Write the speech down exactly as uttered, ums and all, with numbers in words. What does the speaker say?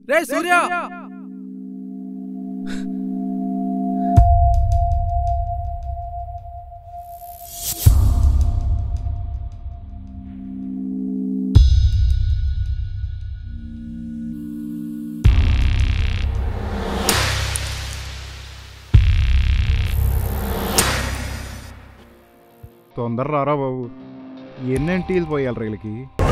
రే సూర్య తొందర రారా బాబు, ఎన్నేంటి పోయాలి రైలుకి.